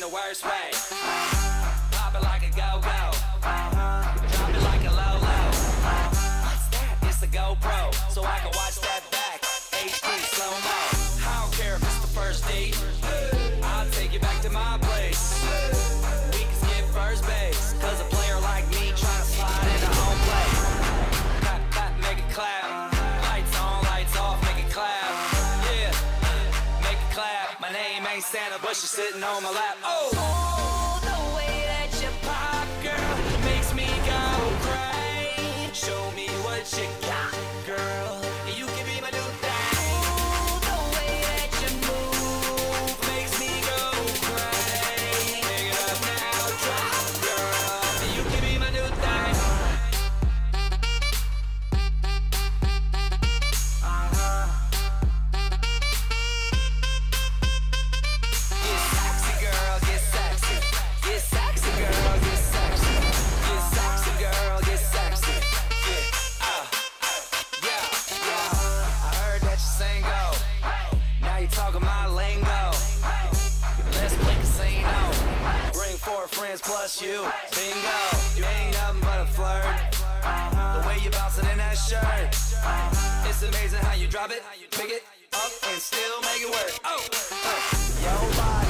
the worst way. Pop it like a go-go. Drop it like a low-low. What's that? It's a GoPro, so I can watch that back. HD slow-mo. I don't care if it's the first date. I'll take you back to my place. We can skip first base, cause a player like me tryna slide into home plate. Clap, clap, make it clap. Lights on, lights off, make it clap. Yeah, make it clap. My name ain't Santa, but she's sitting on my lap. Oh, the way that you pop, girl, makes me go crazy. Show me what you got, girl. You can be my new thing. Oh, the way that you move makes me go crazy. Pick it up now, drop, girl. You can be my new thing. Get sexy, girl, get sexy. Get sexy, girl, get sexy. Get sexy, girl, get sexy. Yeah. I heard that you single. Now you talking my lingo. Let's play casino. Bring 4 friends plus you. Bingo. You ain't nothing but a flirt. The way you bouncing in that shirt. It's amazing how you drop it, pick it up, and still make it work. Your body